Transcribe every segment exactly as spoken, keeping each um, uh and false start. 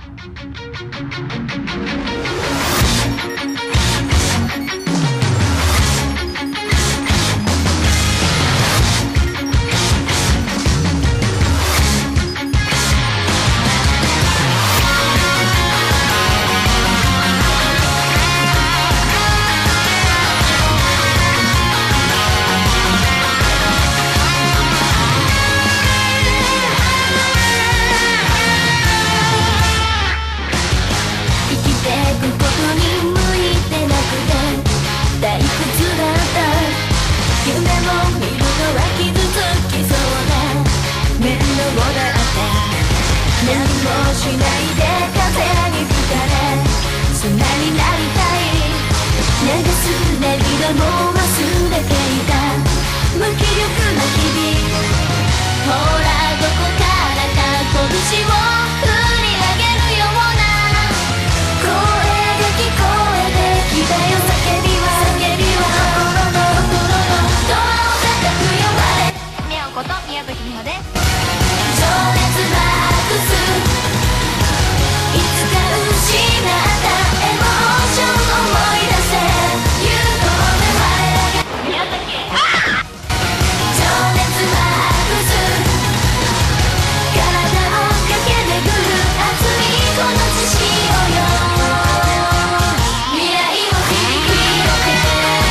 何もしないで風に吹かれ砂になりたい流す涙も忘れていた無気力な日々ほらどこからか拳を振り上げるような声が聞こえてきたよ叫びは叫びは心の心のドアを叩くよ我みやこと宮崎美穂です情熱マックスいつか失ったエモーション思い出せ言うことで我らが宮崎情熱マックス体を駆け巡る熱いこの血潮よ未来を切り開け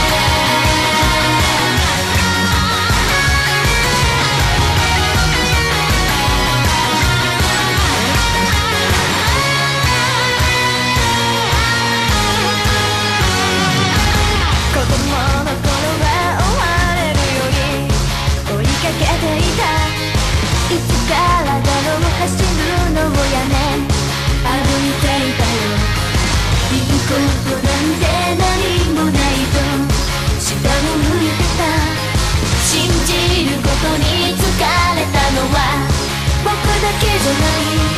子供の頃は追われるより追いかけていたいつからだろう走るのをやめ歩いていたよいいことなんて何もないと下を向いてた信じることに疲れたのは僕だけじゃない